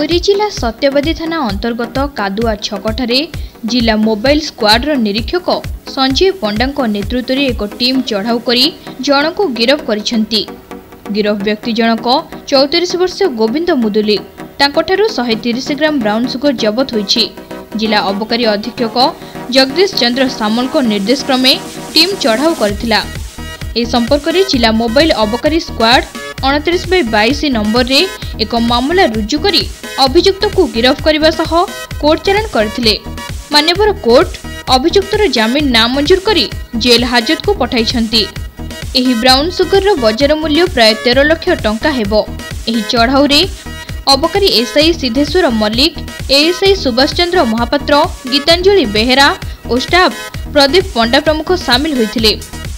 पुरी जिला सत्यवादी थाना अंतर्गत कादुआ छकठारे जिला मोबाइल स्क्वाड्र निरीक्षक संजय पंडा नेतृत्व में एक टीम चढ़ाऊ करी जन को गिरफ करिसेंती। गिरफ व्यक्ति जनक 34 वर्षीय गोविंद मुदुली। तांकोठारु 130 ग्राम ब्राउन सुगर जबत होईछि। जिला अबकारी अधीक्षक जगदीश चंद्र सामल को निर्देश क्रमे टीम चढ़ाऊ करथिला। ए संपर्क में जिला मोबाइल अबकारी स्क्वाड 29/22 नंबर रे एक मामला रुजु करी अभियुक्त को गिरफ करने सह कोर्ट चालान करथिले। मान्यवर कोर्ट अभियुक्तर जामिन नामंजूर करी जेल हाजत को पठाइछंती। एही ब्राउन सुगर रो बजार मूल्य प्राय 13 लाख टंका हेबो। एही चढ़ाऊ रे अबकारी एसआई सिद्धेश्वर मल्लिक, एएसआई सुभाष चंद्र महापात्र, गीतांजलि बेहेरा और स्टाफ प्रदीप पंडा प्रमुख सामिल होइथिले।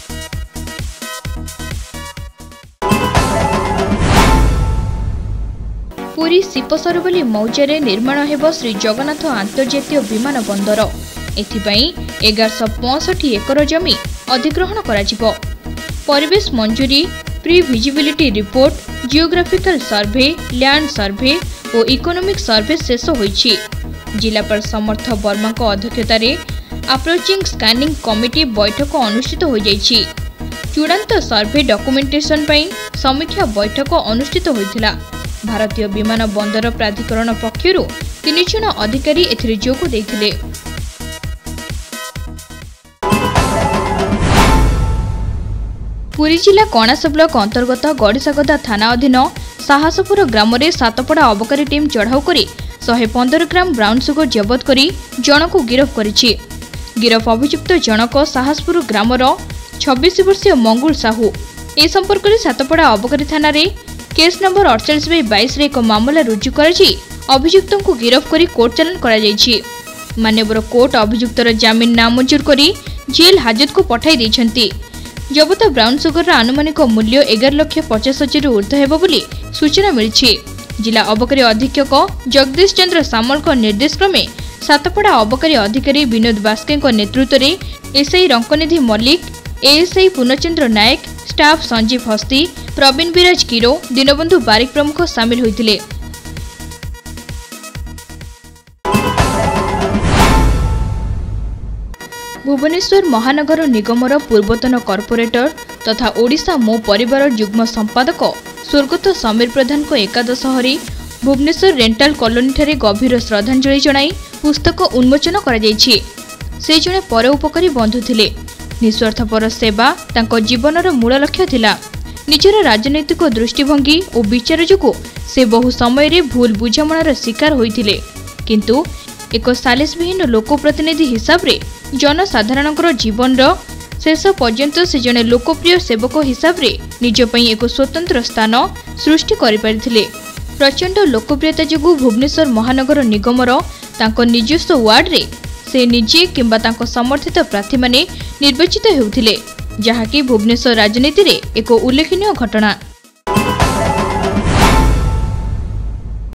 पुरी सीपसरवली मौजारे निर्माण हेब श्री जगन्नाथ आंतर्जातीय विमान बंदर। एथिपाई 1165 एकर जमी अधिग्रहण कराजिबो। परिवेश मंजूरी, pre visibility report, geographical survey, land survey और इकोनॉमिक सर्वे शेष होईछि। जिलापाल समर्थ वर्मा को अध्यक्षता रे अप्रोचिंग स्कैनिंग कमिटी बैठक अनुष्ठित हो जाइछि। चूड़ांत सर्वे डॉक्यूमेंटेशन पई समीक्षा बैठक अनुष्ठित होइथिला। भारतीय विमान बंदर प्राधिकरण पक्षरु 3 जन अधिकारी एथिरे जोग दैथिले। पुरी जिला कणास ब्लॉक अंतर्गत गड़ीसागदा थाना अधीन साहसपुर ग्राम रे सातपड़ा अबकारी टीम चढ़ाऊ करी 115 ग्राम ब्राउन सुगर जबत करी जन को गिरफ करिछि। गिरफ अभियुक्त जनक साहसपुर ग्रामर 26 वर्षीय मंगुल साहू। ए संपर्क में सातपड़ा अबकारी थाना रे केस नंबर 48/22 रे एक मामला रुजु कराई अभियुक्तों को गिरफ करी कोर्ट चालान करा जायछि। मान्यवर कोर्ट अभियुक्तर जामिन नामंजूर करी जेल हाजत को पठाई दैछंती। जबत ब्राउन सुगर आनुमानिक मूल्य 11,50,000 ऊर्ध्व हेबो बोली सूचना मिलिछि। जिला अबकारी अधीक्षक जगदीश चंद्र सामल को निर्देश क्रमे सातपड़ा अबकारी अधिकारी विनोद बास्के नेतृत्व में SI Ranknidhi Mallick, ASI Purnachandra Nayak, staff Sanjeev Hasti, Pravin Viraj Kiro, Dinabandhu Barik प्रमुख सामिल होइथिले। भुवनेश्वर महानगर निगमर पूर्वतन कॉर्पोरेटर तथा ओडिशा मो परिवार युग्म संपादक स्वर्गत समीर प्रधान को एकादश हरी भुवनेश्वर रेंटाल कॉलोनी ठारे गभीर श्रद्धांजलि जणाई पुस्तक उन्मोचन करा जायछि। से जणे परोपकारी बंधु थिले। निस्वार्थपर सेवा तांको जीवनर मूल लक्ष्य थिला। निजर राजनैतिक दृष्टिभंगी और विचार जोगु से बहु समय रे भूल बुझामणार शिकार होइथिले। किंतु एक सालिसविहीन लोकप्रतिनिधि हिसाब रे जनसाधारणकर जीवन शेष पर्यंत से जने लोकप्रिय सेवक हिसाब रे निज पई एक स्वतंत्र स्थान सृष्टि करि परिथिले। प्रचंड लोकप्रियता जोगु भुवनेश्वर महानगर निगमर तांको निजस्व वार्ड रे से निजे किंबा तांको समर्थित प्रार्थी माने निर्वाचित हेउथिले, जहाकी भुवनेश्वर राजनीति रे एक उल्लेखनीय घटना।